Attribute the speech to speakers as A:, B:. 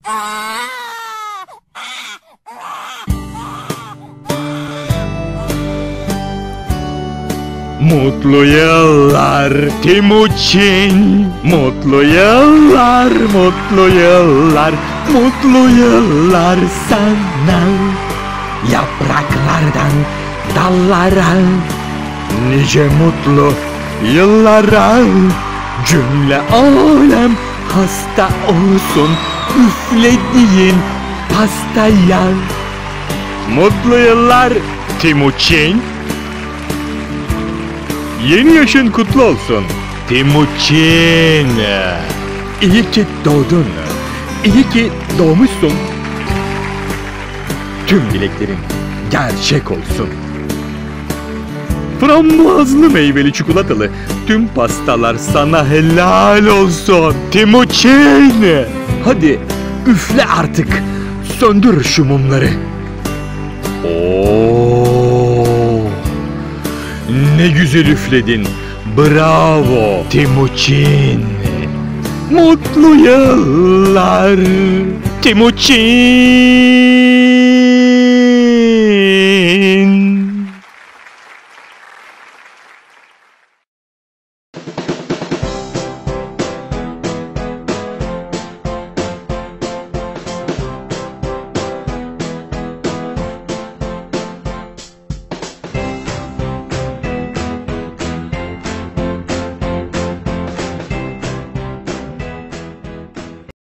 A: Mutlu yıllar Timuçin, mutlu yıllar, mutlu yıllar, mutlu yıllar sana. Yapraklardan dallara, nice mutlu yıllara. Cümle alem hasta olsun üflediğin pastaya. Mutlu yıllar Timuçin. Yeni yaşın kutlu olsun Timuçin. İyi ki doğdun. İyi ki doğmuşsun. Tüm dileklerin gerçek olsun. Frambuazlı meyveli çikolatalı tüm pastalar sana helal olsun Timuçin. Hadi üfle artık. Söndür şu mumları. Ne güzel üfledin. Bravo Timuçin. Mutlu yıllar Timuçin.